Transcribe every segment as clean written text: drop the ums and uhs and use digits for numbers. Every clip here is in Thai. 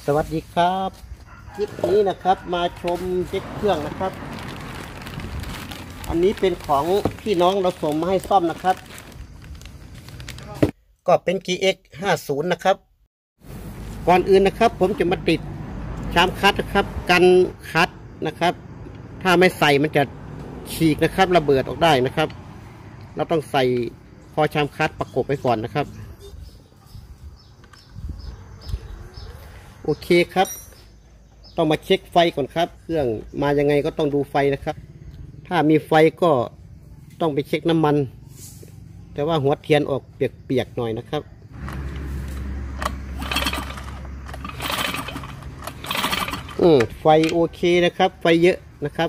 สวัสดีครับคลิปนี้นะครับมาชมเช็คเครื่องนะครับอันนี้เป็นของพี่น้องเราส่งมาให้ซ่อมนะครับก็เป็น GX 50นะครับก่อนอื่นนะครับผมจะมาติดชามคัดนะครับกันคัดนะครับถ้าไม่ใส่มันจะฉีกนะครับระเบิดออกได้นะครับเราต้องใส่คอชามคัดประกบไว้ก่อนนะครับโอเคครับต้องมาเช็คไฟก่อนครับเครื่องมายังไงก็ต้องดูไฟนะครับถ้ามีไฟก็ต้องไปเช็คน้ำมันแต่ว่าหัวเทียนออกเปียกๆหน่อยนะครับไฟโอเคนะครับไฟเยอะนะครับ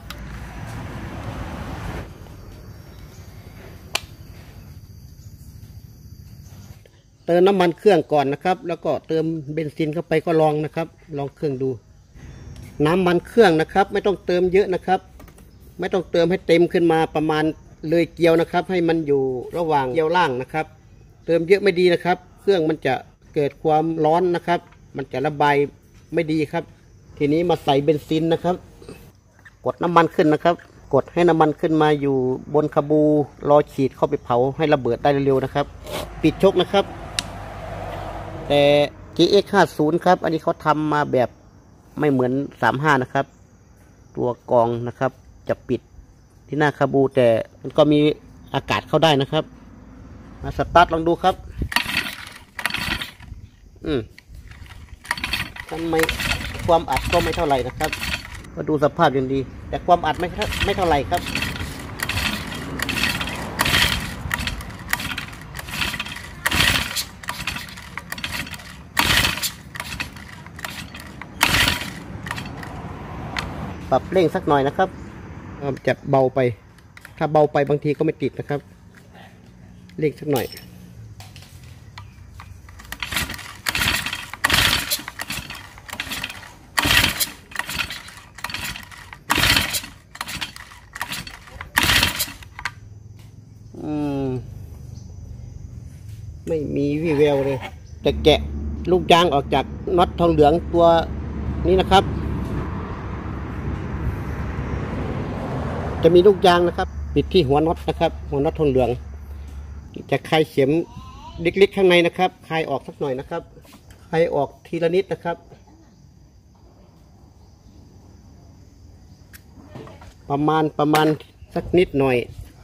เติมน้ำมันเครื่องก่อนนะครับแล้วก็เติมเบนซินเข้าไปก็ลองนะครับลองเครื่องดูน้ำมันเครื่องนะครับไม่ต้องเติมเยอะนะครับไม่ต้องเติมให้เต็มขึ้นมาประมาณเลยเกลียวนะครับให้มันอยู่ระหว่างเกลียวล่างนะครับเติมเยอะไม่ดีนะครับเครื่องมันจะเกิดความร้อนนะครับมันจะระบายไม่ดีครับทีนี้มาใส่เบนซินนะครับกดน้ำมันขึ้นนะครับกดให้น้ำมันขึ้นมาอยู่บนคาบูรอฉีดเข้าไปเผาให้ระเบิดได้เร็วๆนะครับปิดชกนะครับแต่ GX 50ครับอันนี้เขาทำมาแบบไม่เหมือน35นะครับตัวกรองนะครับจะปิดที่หน้าคาบูแต่มันก็มีอากาศเข้าได้นะครับมาสตาร์ทลองดูครับทำไมความอัดก็ไม่เท่าไหร่นะครับก็ดูสภาพยังดีแต่ความอัดไม่เท่าไหร่ครับปรับเร่งสักหน่อยนะครับจะเบาไปถ้าเบาไปบางทีก็ไม่ติดนะครับเร่งสักหน่อยไม่มีวี่แววเลยแต่แกะลูกยางออกจากน็อตทองเหลืองตัวนี้นะครับจะมีลูกยางนะครับปิดที่หัวน็อตนะครับหัวน็อตทองเหลืองจะคลายเข็มเล็กๆข้างในนะครับคลายออกสักหน่อยนะครับคลายออกทีละนิดนะครับประมาณสักนิดหน่อย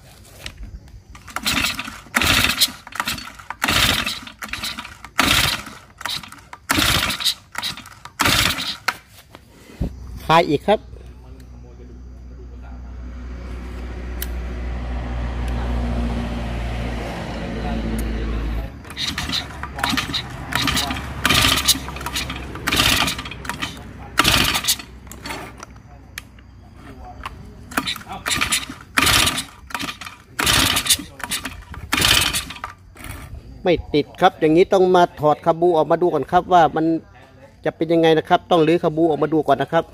คลายอีกครับไม่ติดครับอย่างนี้ต้องมาถอดคาบูออกมาดูก่อนครับว่ามันจะเป็นยังไงนะครับต้องรื้อคาบูออกมาดูก่อนนะครับ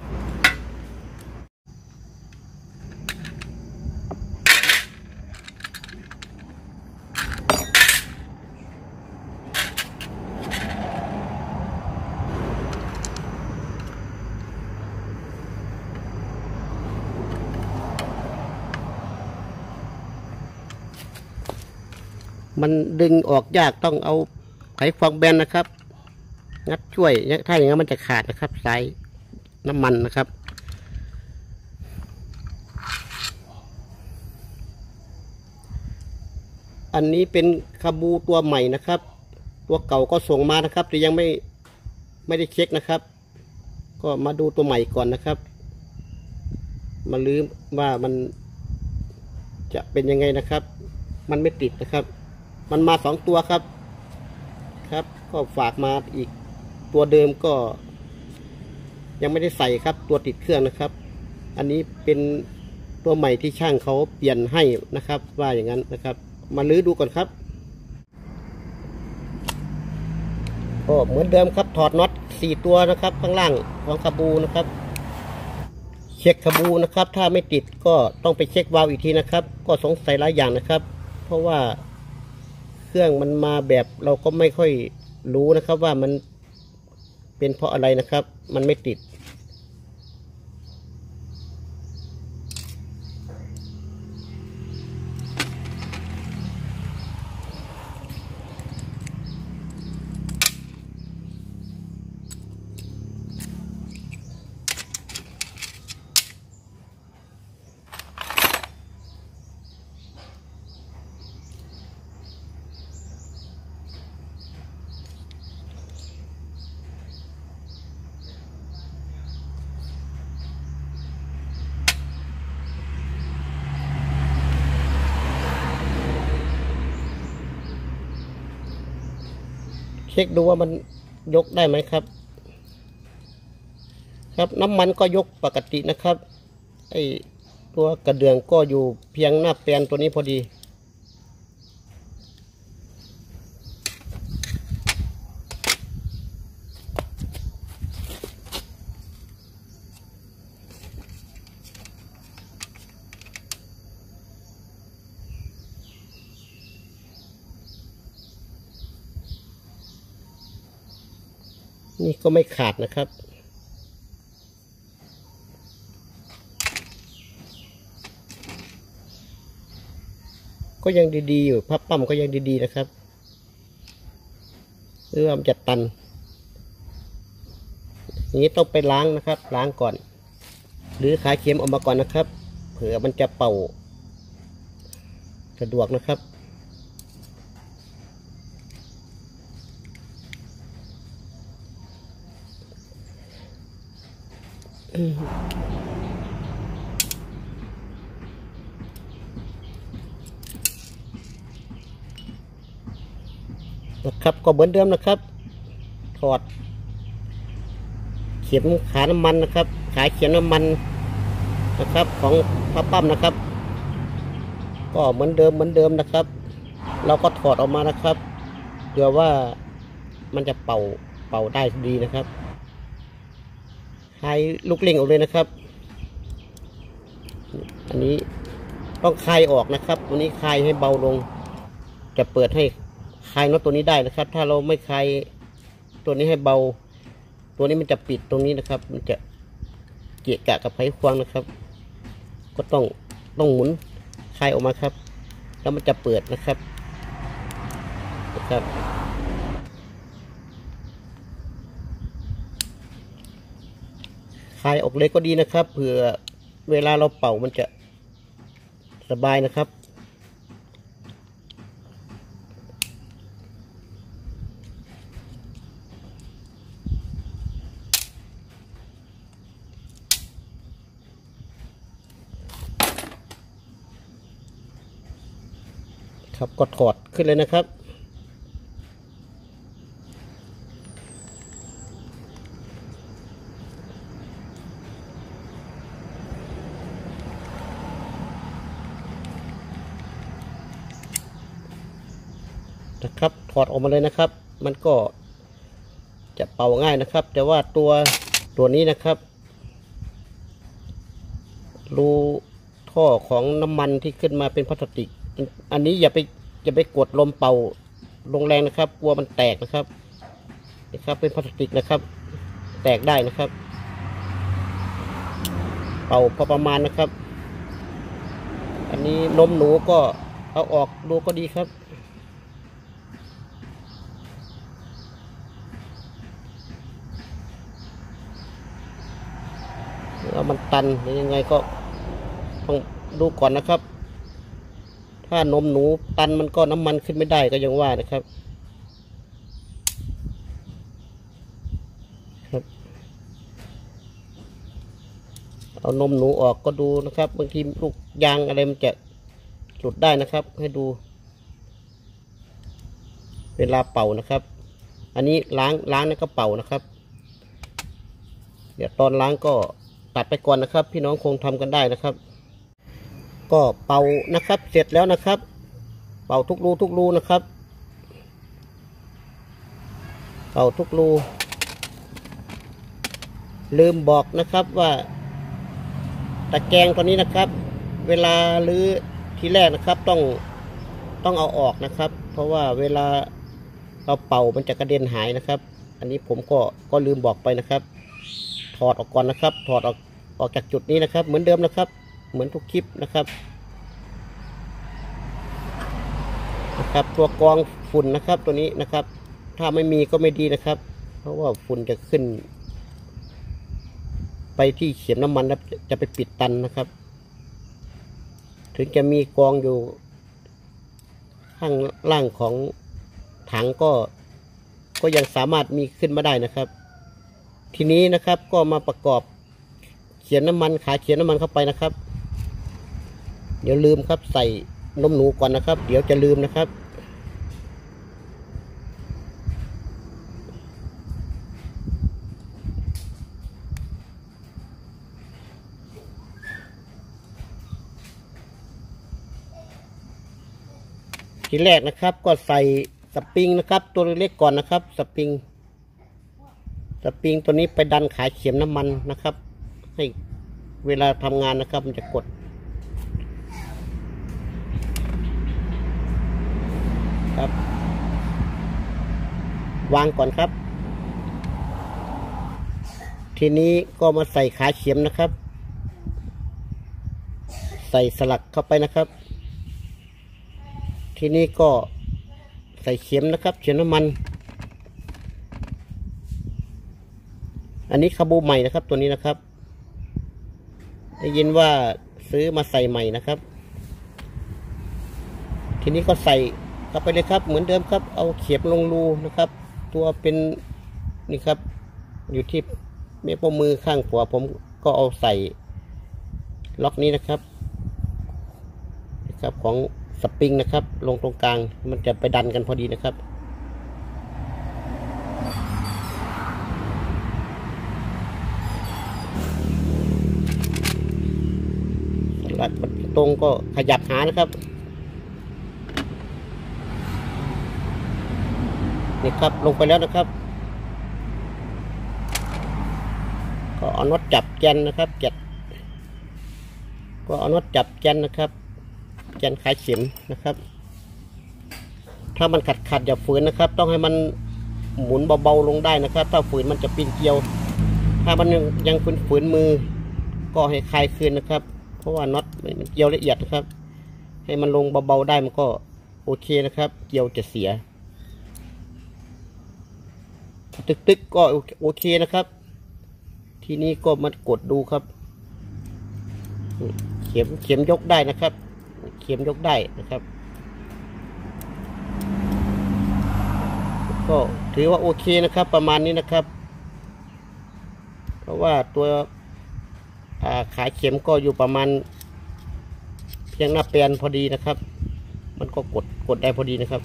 มันดึงออกยากต้องเอาไขควงแบนนะครับงัดช่วยถ้าอย่างนั้นมันจะขาดนะครับสายน้ำมันนะครับอันนี้เป็นคาบูตัวใหม่นะครับตัวเก่าก็ส่งมานะครับแต่ยังไม่ได้เช็คนะครับก็มาดูตัวใหม่ก่อนนะครับมาลืมว่ามันจะเป็นยังไงนะครับมันไม่ติดนะครับมันมา2ตัวครับก็ฝากมาอีกตัวเดิมก็ยังไม่ได้ใส่ครับตัวติดเครื่องนะครับอันนี้เป็นตัวใหม่ที่ช่างเขาเปลี่ยนให้นะครับว่าอย่างนั้นนะครับมาลื้อดูก่อนครับก็เหมือนเดิมครับถอดน็อต4ตัวนะครับข้างล่างของคาบูนะครับเช็คคาบูนะครับถ้าไม่ติดก็ต้องไปเช็ควาล์วอีกทีนะครับก็สงสัยหลายอย่างนะครับเพราะว่าเครื่องมันมาแบบเราก็ไม่ค่อยรู้นะครับว่ามันเป็นเพราะอะไรนะครับมันไม่ติดเช็คดูว่ามันยกได้ไหมครับครับน้ำมันก็ยกปกตินะครับไอตัวกระเดื่องก็อยู่เพียงหน้าแปลนตัวนี้พอดีนี่ก็ไม่ขาดนะครับก็ยังดีๆอยู่พับปั๊มก็ยังดีๆนะครับเอื้อมจะตันอย่างนี้ต้องไปล้างนะครับล้างก่อนหรือขายเข็มออกมาก่อนนะครับเผื่อมันจะเป่าสะดวกนะครับนะครับก็เหมือนเดิมนะครับถอดเข็มขาน้ำมันนะครับขายเข็มน้ำมันนะครับของพับปั๊มนะครับก็เหมือนเดิมนะครับเราก็ถอดออกมานะครับเผื่อว่ามันจะเป่าได้ดีนะครับคลายลูกเล่งออกเลยนะครับอันนี้ต้องคลายออกนะครับตัวนี้คลายให้เบาลงจะเปิดให้คลายน็อตตัวนี้ได้นะครับถ้าเราไม่คลายตัวนี้ให้เบาตัวนี้มันจะปิดตรงนี้นะครับมันจะเกะกะกับไขควงนะครับก็ต้องหมุนคลายออกมาครับแล้วมันจะเปิดนะครับคลายออกเลยก็ดีนะครับเผื่อเวลาเราเป่ามันจะสบายนะครับครับก็ถอดขึ้นเลยนะครับถอดออกมาเลยนะครับมันก็จะเป่าง่ายนะครับแต่ว่าตัวนี้นะครับรูท่อของน้ำมันที่ขึ้นมาเป็นพลาสติกอันนี้อย่าไปกดลมเป่าลงแรงนะครับกลัวมันแตกนะครับเป็นพลาสติกนะครับแตกได้นะครับเป่าพอประมาณนะครับอันนี้นมหนูก็เอาออกดูก็ดีครับแล้วมันตันหรือยังไงก็ต้องดูก่อนนะครับถ้านมหนูตันมันก็น้ำมันขึ้นไม่ได้ก็ยังว่านะครับเอานมหนูออกก็ดูนะครับบางทีลูกยางอะไรมันจะหลุดได้นะครับให้ดูเวลาเป่านะครับอันนี้ล้างแล้วก็เป่านะครับเดี๋ยวตอนล้างก็ตัดไปก่อนนะครับพี่น้องคงทำกันได้นะครับก็เป่านะครับเสร็จแล้วนะครับเป่าทุกรูนะครับเป่าทุกรูลืมบอกนะครับว่าตะแกรงตัวนี้นะครับเวลาลื้อทีแรกนะครับต้องเอาออกนะครับเพราะว่าเวลาเราเป่ามันจะกระเด็นหายนะครับอันนี้ผมก็ลืมบอกไปนะครับถอดออกก่อนนะครับถอดออกจากจุดนี้นะครับเหมือนเดิมนะครับเหมือนทุกคลิปนะครับตัวกรองฝุ่นนะครับตัวนี้นะครับถ้าไม่มีก็ไม่ดีนะครับเพราะว่าฝุ่นจะขึ้นไปที่เข็มน้ำมันแล้วจะไปปิดตันนะครับถึงจะมีกรองอยู่ข้างล่างของถังก็ยังสามารถมีขึ้นมาได้นะครับทีนี้นะครับก็มาประกอบเขียนน้ำมันขาเขียนน้ำมันเข้าไปนะครับเดี๋ยวลืมครับใส่นมหนูก่อนนะครับเดี๋ยวจะลืมนะครับทีแรกนะครับก็ใส่สปริงนะครับตัวเล็กก่อนนะครับสปริงตัวนี้ไปดันขาเข็มน้ำมันนะครับให้เวลาทำงานนะครับมันจะกดครับวางก่อนครับทีนี้ก็มาใส่ขาเข็มนะครับใส่สลักเข้าไปนะครับทีนี้ก็ใส่เข็มนะครับเข็มน้ำมันอันนี้คาบูใหม่นะครับตัวนี้นะครับได้ยินว่าซื้อมาใส่ใหม่นะครับทีนี้ก็ใส่เข้าไปเลยครับเหมือนเดิมครับเอาเข็มลงรูนะครับตัวเป็นนี่ครับอยู่ที่เม็ดมือข้างขวาผมก็เอาใส่ล็อกนี้นะครับของสปริงนะครับลงตรงกลางมันจะไปดันกันพอดีนะครับสลักมันตรงก็ขยับหานะครับนี่ครับลงไปแล้วนะครับก็เอาน็อตจับแกนนะครับก็เอาน็อตจับแกนนะครับแกนขาเข็มนะครับถ้ามันขัดอย่าฝืนนะครับต้องให้มันหมุนเบาๆลงได้นะครับถ้าฝืนมันจะปีนเกลียวถ้ามันยังฝืนมือก็ให้คลายคืนนะครับเพราะว่าน็อตมันเกลียวละเอียดนะครับให้มันลงเบาๆได้มันก็โอเคนะครับเกลียวจะเสียตึกก็โอเคนะครับทีนี้ก็มากดดูครับเข็มยกได้นะครับเข็มยกได้นะครับก็ถือว่าโอเคนะครับประมาณนี้นะครับเพราะว่าตัวขาเข็มก็อยู่ประมาณเพียงหน้าแปลนพอดีนะครับมันก็กดได้พอดีนะครับ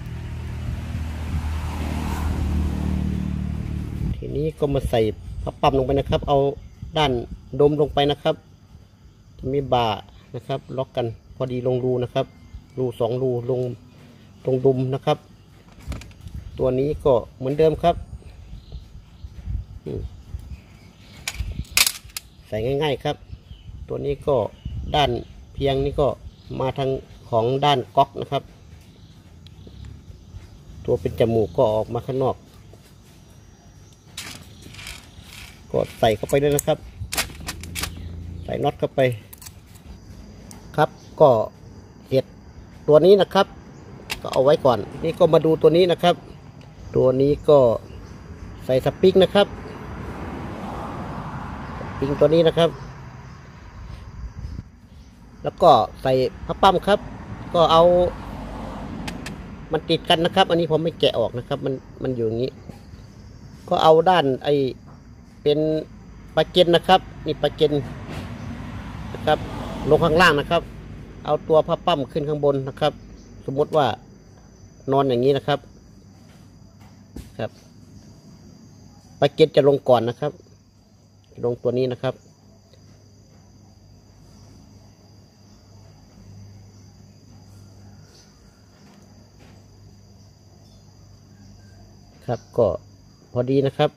ทีนี้ก็มาใส่พับปั๊มลงไปนะครับเอาด้านดมลงไปนะครับจะมีบ่านะครับล็อกกันพอดีลงรูนะครับรู2 รูลงตรงดุมนะครับตัวนี้ก็เหมือนเดิมครับใส่ง่ายๆครับตัวนี้ก็ด้านเพียงนี้ก็มาทางของด้านก๊อกนะครับตัวเป็นจมูกก็ออกมาข้างนอกก็ใส่เข้าไปด้วยนะครับใส่น็อตเข้าไปครับก็เห็ดตัวนี้นะครับก็เอาไว้ก่อนนี่ก็มาดูตัวนี้นะครับตัวนี้ก็ใส่สปริงนะครับสปริงตัวนี้นะครับแล้วก็ใส่พับปั๊มครับก็เอามันติดกันนะครับอันนี้ผมไม่แกะออกนะครับมันอยู่อย่างนี้ก็เอาด้านเป็นปลาเกนนะครับนี่ปลาเกนนะครับลงข้างล่างนะครับเอาตัวพับปั๊มขึ้นข้างบนนะครับสมมติว่านอนอย่างนี้นะครับปลาเกนจะลงก่อนนะครับลงตัวนี้นะครับก็พอดีนะครับ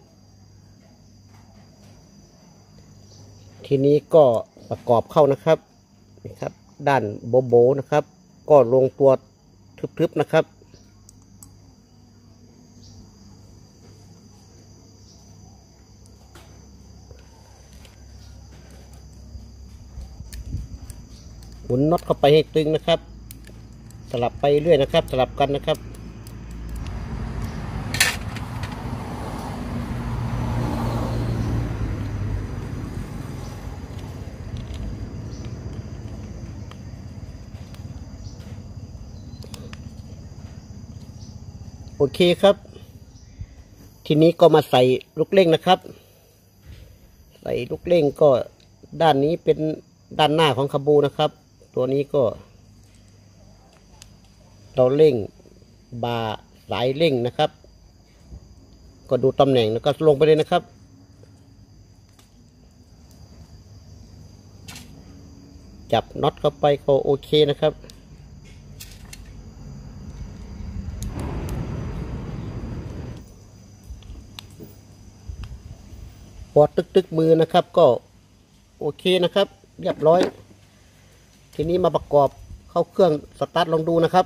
ทีนี้ก็ประกอบเข้านะครับด้านโบนะครับก็ลงตัวทึบๆนะครับหมุนน็อตเข้าไปให้ตึงนะครับสลับไปเรื่อยนะครับสลับกันนะครับโอเคครับทีนี้ก็มาใส่ลูกเร่งนะครับใส่ลูกเร่งก็ด้านนี้เป็นด้านหน้าของคาบูนะครับตัวนี้ก็เราเร่งบาร์สายเร่งนะครับก็ดูตำแหน่งแล้วก็ลงไปเลยนะครับจับน็อตเข้าไปก็โอเคนะครับพอตึกมือนะครับก็โอเคนะครับเรียบร้อยทีนี้มาประกอบเข้าเครื่องสตาร์ทลองดูนะครับ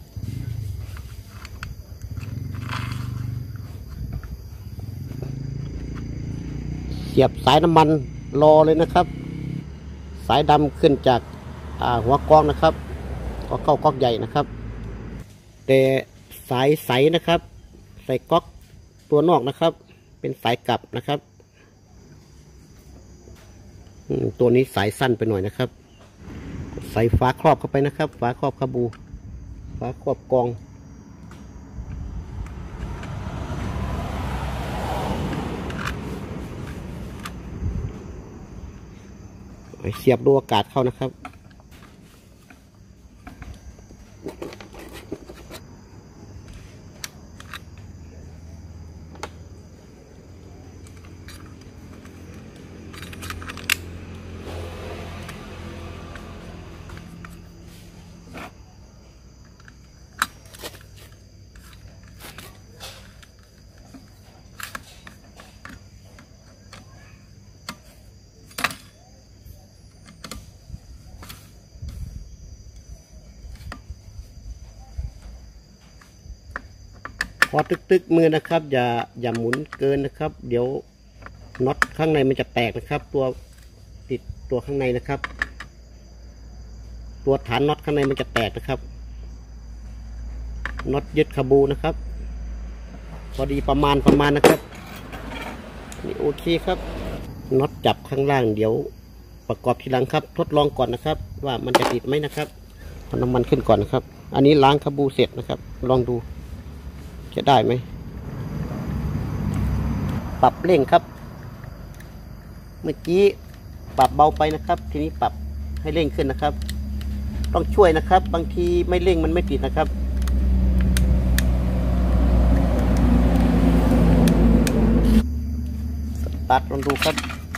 เสียบสายน้ำมันรอเลยนะครับสายดำขึ้นจากหัวกล้องนะครับก็เข้าก๊อกใหญ่นะครับแต่สายใสนะครับใส่ก๊อกตัวนอกนะครับเป็นสายกลับนะครับตัวนี้สายสั้นไปหน่อยนะครับใส่ฝาครอบเข้าไปนะครับฝาครอบคาบูฝาครอบกองเสียบรูอากาศเข้านะครับพอตึกมือนะครับอย่าหมุนเกินนะครับเดี๋ยวน็อตข้างในมันจะแตกนะครับตัวติดตัวข้างในนะครับตัวฐานน็อตข้างในมันจะแตกนะครับน็อตยึดคาบูนะครับพอดีประมาณนะครับนี่โอเคครับน็อตจับข้างล่างเดี๋ยวประกอบทีหลังครับทดลองก่อนนะครับว่ามันจะติดไหมนะครับเอาน้ำมันขึ้นก่อนนะครับอันนี้ล้างคาบูเสร็จนะครับลองดูจะได้ไหมปรับเร่งครับเมื่อกี้ปรับเบาไปนะครับทีนี้ปรับให้เร่งขึ้นนะครับต้องช่วยนะครับบางทีไม่เร่งมันไม่ติดนะครับสตาร์ทลองดูครับ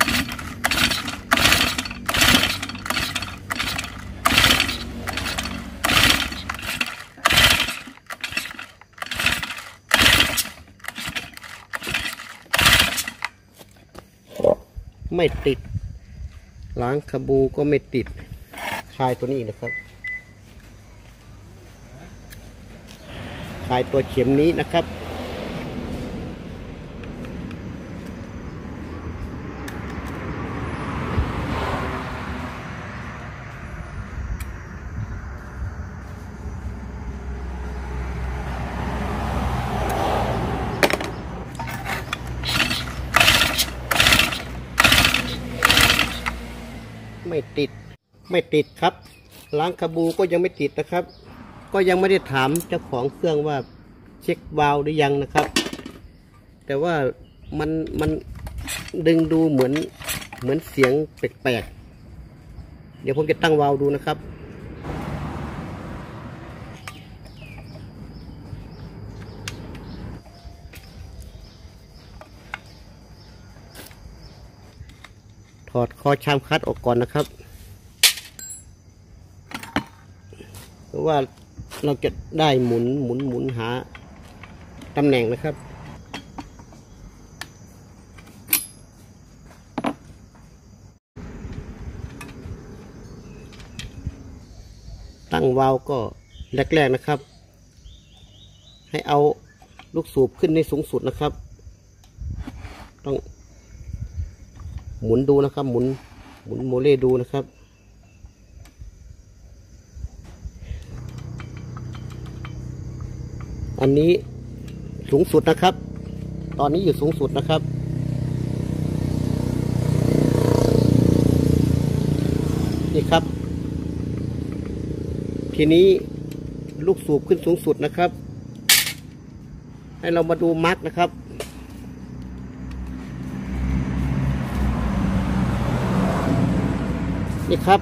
ไม่ติดล้างคาบูก็ไม่ติดคลายตัวนี้นะครับคลายตัวเข็มนี้นะครับไม่ติดครับล้างคาบูก็ยังไม่ติดนะครับก็ยังไม่ได้ถามเจ้าของเครื่องว่าเช็ควาล์วหรือยังนะครับแต่ว่ามันดึงดูเหมือนเสียงแปลกๆเดี๋ยวผมจะตั้งวาล์วดูนะครับถอดคอชามคัดออกก่อนนะครับเพราะว่าเราจะได้หมุนหาตำแหน่งนะครับตั้งวาล์วก็แรกๆนะครับ ให้เอาลูกสูบขึ้นในสูงสุดนะครับต้องหมุนดูนะครับหมุนโมเลดูนะครับอันนี้สูงสุดนะครับตอนนี้อยู่สูงสุดนะครับนี่ครับทีนี้ลูกสูบขึ้นสูงสุดนะครับให้เรามาดูมาร์กนะครับนี่ครับ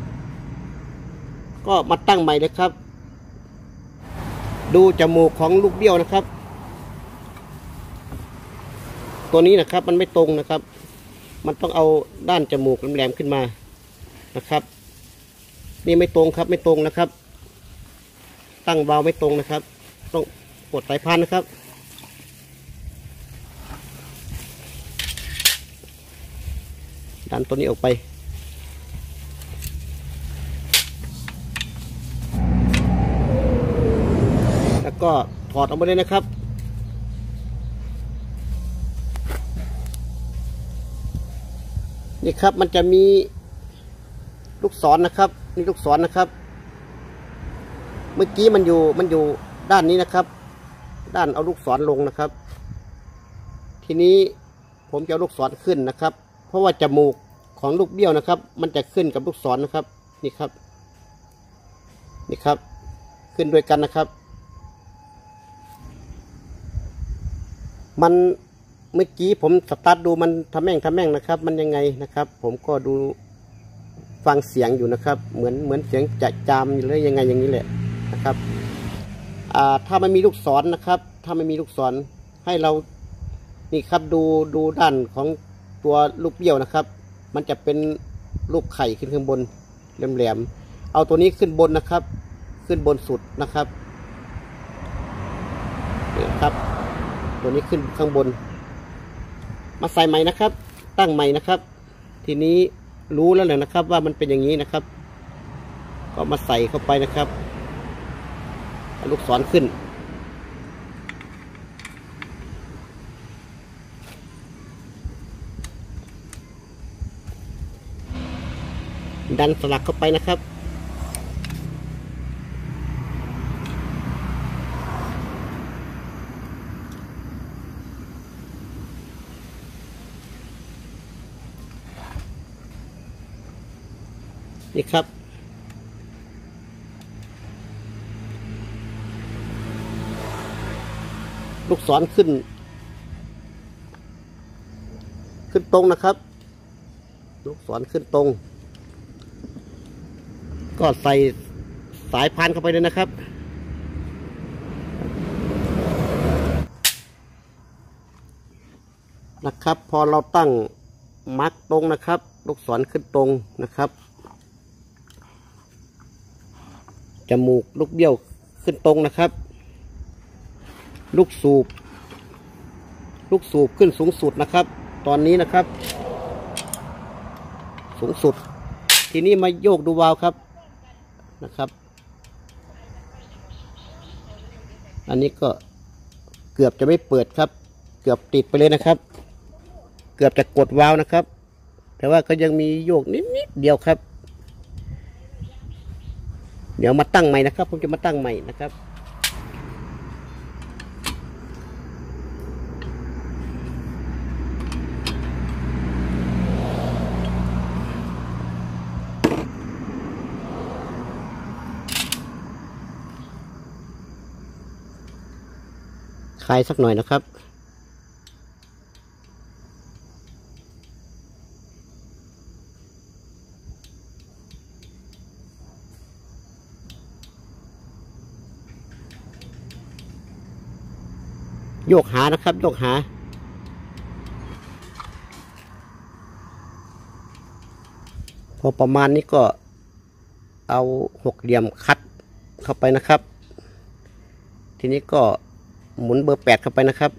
ก็มาตั้งใหม่เลยครับดูจมูกของลูกเบี้ยวนะครับตัวนี้นะครับมันไม่ตรงนะครับมันต้องเอาด้านจมูกแหลมๆขึ้นมานะครับนี่ไม่ตรงครับไม่ตรงนะครับตั้งวาล์วไม่ตรงนะครับต้องกดสายพานนะครับดันตัวนี้ออกไปแล้วก็ถอดออกมาเลยนะครับนี่ครับมันจะมีลูกศรนะครับนี่ลูกศรนะครับเมื่อกี้มันอยู่ด้านนี้นะครับด้านเอาลูกศรลงนะครับทีนี้ผมจะเอาลูกศรขึ้นนะครับเพราะว่าจมูกของลูกเบี้ยวนะครับมันจะขึ้นกับลูกศรนะครับนี่ครับนี่ครับขึ้นด้วยกันนะครับมันเมื่อกี้ผมสตาร์ทดูมันทำแม่งนะครับมันยังไงนะครับผมก็ดูฟังเสียงอยู่นะครับเหมือนเสียงจะจามหรือยังไงอย่างนี้แหละนะครับถ้าไม่มีลูกศรนะครับถ้าไม่มีลูกศรให้เรานี่ครับดูด้านของตัวลูกเบี้ยวนะครับมันจะเป็นรูปไข่ขึ้นข้างบนแหลมๆเอาตัวนี้ขึ้นบนนะครับขึ้นบนสุดนะครับนี่ครับตัวนี้ขึ้นข้างบนมาใส่ใหม่นะครับตั้งใหม่นะครับทีนี้รู้แล้วแหละนะครับว่ามันเป็นอย่างนี้นะครับก็มาใส่เข้าไปนะครับลูกศรขึ้นดันสลักเข้าไปนะครับนี่ครับลูกศรขึ้นตรงนะครับลูกศรขึ้นตรงก็ใส่สายพานเข้าไปเลยนะครับพอเราตั้งมาร์กตรงนะครับลูกศรขึ้นตรงนะครับจมูกลูกเบี้ยวขึ้นตรงนะครับลูกสูบขึ้นสูงสุดนะครับตอนนี้นะครับสูงสุดทีนี้มาโยกดูวาล์วครับนะครับอันนี้ก็เกือบจะไม่เปิดครับเกือบติดไปเลยนะครับเกือบจะกดวาล์วนะครับแต่ว่าก็ยังมีโยกนิดเดียวครับเดี๋ยวมาตั้งใหม่นะครับผมจะมาตั้งใหม่นะครับคลายสักหน่อยนะครับโยกหานะครับโยกหาพอประมาณนี้ก็เอาหกเหลี่ยมคัดเข้าไปนะครับทีนี้ก็หมุนเบอร์8เข้าไปนะครับ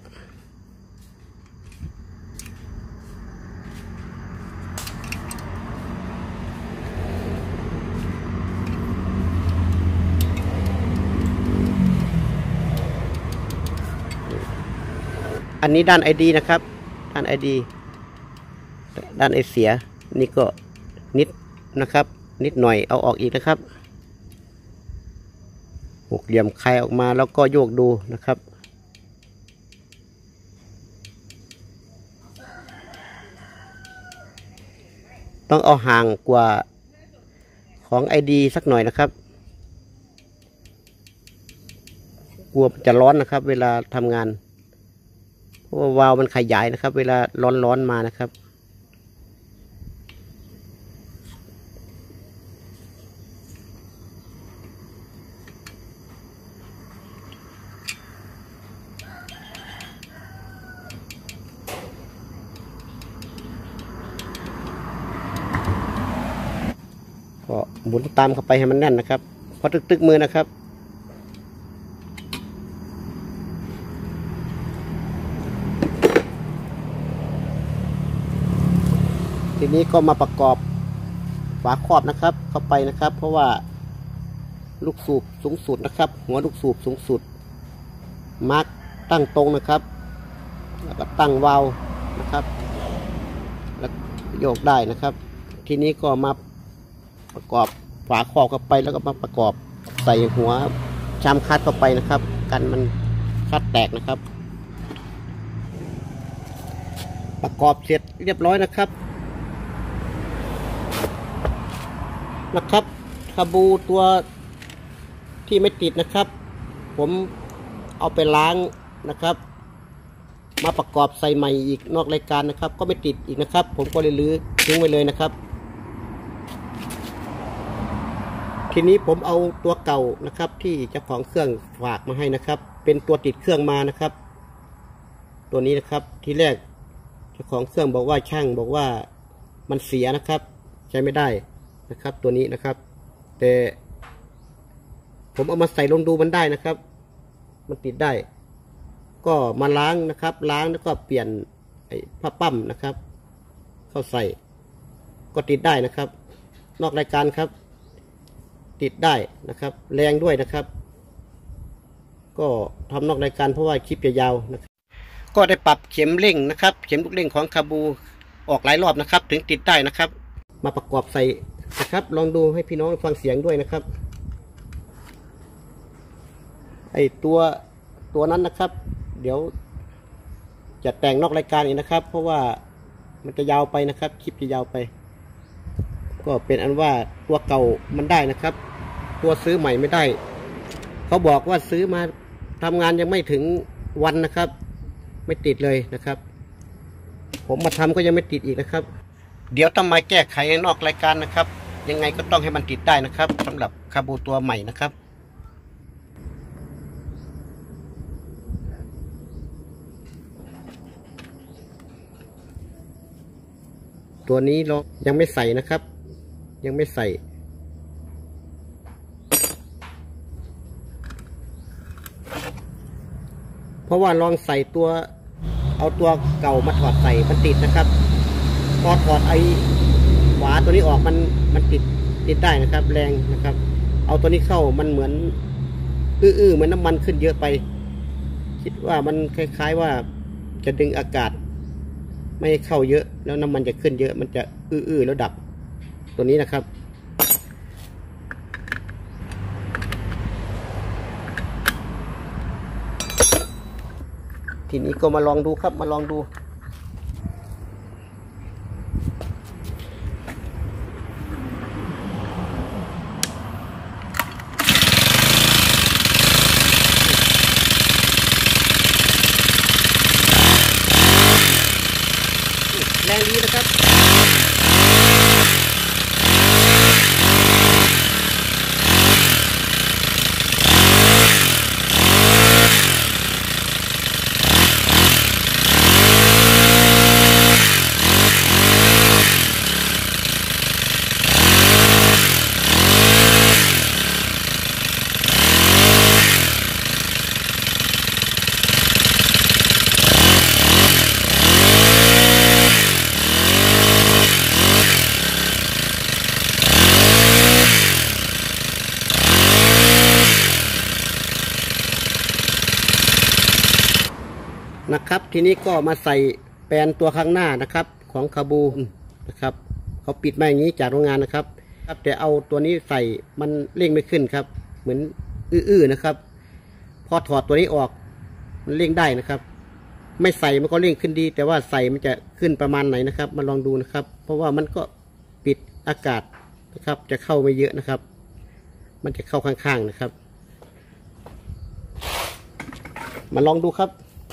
อันนี้ด้าน ID นะครับด้าน ID ด้านไอเสียนี่ก็นิดนะครับนิดหน่อยเอาออกอีกนะครับหกเหลี่ยมคลายออกมาแล้วก็โยกดูนะครับต้องเอาห่างกว่าของไอดีสักหน่อยนะครับกลัวจะร้อนนะครับเวลาทำงานเพราะว่าวาล์วมันขยายนะครับเวลาร้อนมานะครับก็หมุนตามเข้าไปให้มันแน่นนะครับพอตึกมือนะครับทีนี้ก็มาประกอบฝาครอบนะครับเข้าไปนะครับเพราะว่าลูกสูบสูงสุดนะครับหัวลูกสูบสูงสุดมาร์กตั้งตรงนะครับแล้วก็ตั้งวาล์วนะครับแล้วโยกได้นะครับทีนี้ก็มาประกอบฝาครอบเข้าไปแล้วก็มาประกอบใส่หัวชามคัดเข้าไปนะครับกันมันคัดแตกนะครับประกอบเสร็จเรียบร้อยนะครับคาบูตัวที่ไม่ติดนะครับผมเอาไปล้างนะครับมาประกอบใส่ใหม่อีกนอกรายการนะครับก็ไม่ติดอีกนะครับผมก็เลยลื้อทิ้งไว้เลยนะครับทีนี้ผมเอาตัวเก่านะครับที่เจ้าของเครื่องฝากมาให้นะครับเป็นตัวติดเครื่องมานะครับตัวนี้นะครับทีแรกเจ้าของเครื่องบอกว่าช่างบอกว่ามันเสียนะครับใช้ไม่ได้นะครับตัวนี้นะครับแต่ผมเอามาใส่ลงดูมันได้นะครับมันติดได้ก็มาล้างนะครับล้างแล้วก็เปลี่ยนไอ้ผ้าปั้มนะครับเข้าใส่ก็ติดได้นะครับนอกรายการครับติดได้นะครับแรงด้วยนะครับก็ทำนอกรายการเพราะว่าคลิปจะยาวนะครับก็ได้ปรับเข็มเร่งนะครับเข็มลูกเร่งของคาบูออกหลายรอบนะครับถึงติดได้นะครับมาประกอบใส่นะครับลองดูให้พี่น้องฟังเสียงด้วยนะครับไอตัวนั้นนะครับเดี๋ยวจะแต่งนอกรายการอีกนะครับเพราะว่ามันจะยาวไปนะครับคลิปจะยาวไปก็เป็นอันว่าตัวเก่ามันได้นะครับตัวซื้อใหม่ไม่ได้เขาบอกว่าซื้อมาทำงานยังไม่ถึงวันนะครับไม่ติดเลยนะครับผมมาทำก็ยังไม่ติดอีกนะครับเดี๋ยวต้องมาแก้ไขนอกรายการนะครับยังไงก็ต้องให้มันติดได้นะครับสำหรับคาบูตัวใหม่นะครับตัวนี้เรายังไม่ใส่นะครับยังไม่ใส่เพราะว่าลองใส่เอาตัวเก่ามาถอดใส่มันติดนะครับพอถอดไอ้ฝาตัวนี้ออกมันติดได้นะครับแรงนะครับเอาตัวนี้เข้ามันเหมือนเหมือนน้ำมันขึ้นเยอะไปคิดว่ามันคล้ายๆว่าจะดึงอากาศไม่เข้าเยอะแล้วน้ำมันจะขึ้นเยอะมันจะแล้วดับตัวนี้นะครับทีนี้ก็มาลองดูครับมาลองดูแรงดีนะครับนะครับทีนี้ก็มาใส่แปลนตัวข้างหน้านะครับของคาบูนะครับเขาปิดมาอย่างนี้จากโรงงานนะครับแต่เอาตัวนี้ใส่มันเร่งไม่ขึ้นครับเหมือนอื้อๆนะครับพอถอดตัวนี้ออกมันเร่งได้นะครับ ไม่ใส่มันก็เร่งขึ้นดี แต่ว่าใส่มันจะขึ้นประมาณไหนนะครับมาลองดูนะครับ เพราะว่ามันก็ปิดอากาศนะครับ จะเข้าไม่เยอะนะครับ มันจะเข้าข้างๆนะครับมาลองดูครับ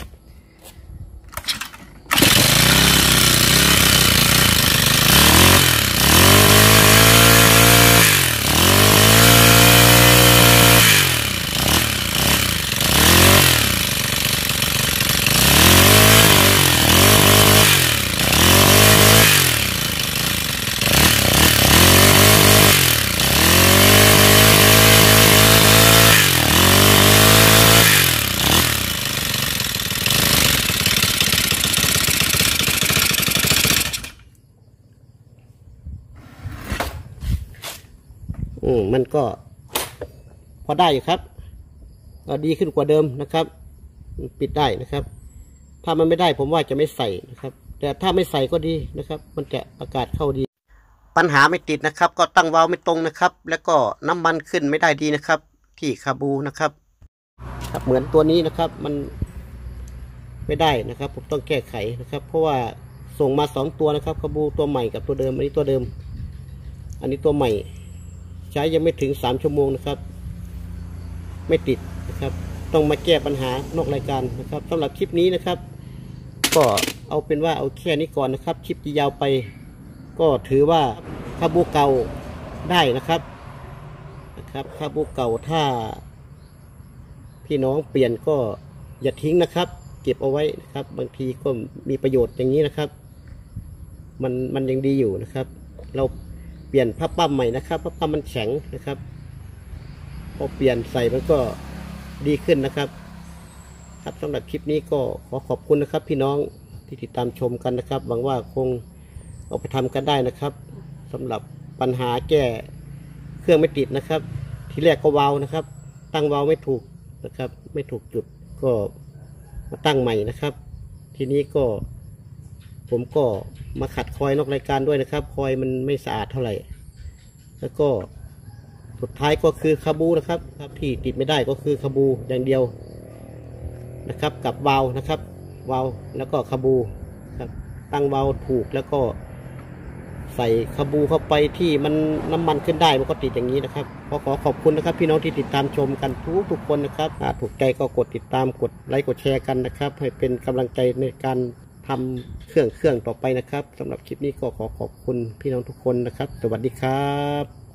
มันก็พอได้อยู่ครับก็ดีขึ้นกว่าเดิมนะครับปิดได้นะครับ ถ้ามันไม่ได้ผมว่าจะไม่ใส่นะครับ แต่ถ้าไม่ใส่ก็ดีนะครับ มันจะอากาศเข้าดี ปัญหาไม่ติดนะครับ ก็ตั้งวาล์วไม่ตรงนะครับ แล้วก็น้ำมันขึ้นไม่ได้ดีนะครับ ที่คาบูนะครับครับเหมือนตัวนี้นะครับ มันไม่ได้นะครับผมต้องแก้ไขนะครับ เพราะว่าส่งมา2ตัวนะครับคาบูตัวใหม่กับตัวเดิมอันนี้ตัวเดิม อันนี้ตัวใหม่ใช้ยังไม่ถึง3 ชั่วโมงนะครับไม่ติดนะครับต้องมาแก้ปัญหานอกรายการนะครับสำหรับคลิปนี้นะครับก็เอาเป็นว่าเอาแค่นี้ก่อนนะครับคลิปที่ยาวไปก็ถือว่าคาบูเก่าได้นะครับคาบูเก่าถ้าพี่น้องเปลี่ยนก็อย่าทิ้งนะครับเก็บเอาไว้นะครับบางทีก็มีประโยชน์อย่างนี้นะครับมันยังดีอยู่นะครับเราเปลี่ยนผ้าปั้มใหม่นะครับผ้าปั้มมันแข็งนะครับพอเปลี่ยนใส่มันก็ดีขึ้นนะครับครับสำหรับคลิปนี้ก็ขอขอบคุณนะครับพี่น้องที่ติดตามชมกันนะครับหวังว่าคงเอาไปทำกันได้นะครับสำหรับปัญหาแก้เครื่องไม่ติดนะครับทีแรกก็วาล์วนะครับตั้งวาล์วไม่ถูกนะครับไม่ถูกจุดก็มาตั้งใหม่นะครับทีนี้ก็ผมก็มาขัดคอยนอกรายการด้วยนะครับคอยมันไม่สะอาดเท่าไหร่แล้วก็สุดท้ายก็คือคาบูนะครับที่ติดไม่ได้ก็คือคาบูอย่างเดียวนะครับกับวาล์วนะครับวาล์วแล้วก็คาบูครับตั้งวาล์วถูกแล้วก็ใส่คาบูเข้าไปที่มันน้ำมันขึ้นได้มันก็ติดอย่างนี้นะครับขอขอบคุณนะครับพี่น้องที่ติดตามชมกันทุกคนนะครับถูกใจก็กดติดตามกดไลค์กดแชร์กันนะครับให้เป็นกำลังใจในการทำเครื่องต่อไปนะครับสำหรับคลิปนี้ก็ขอขอบคุณพี่น้องทุกคนนะครับสวัสดีครับ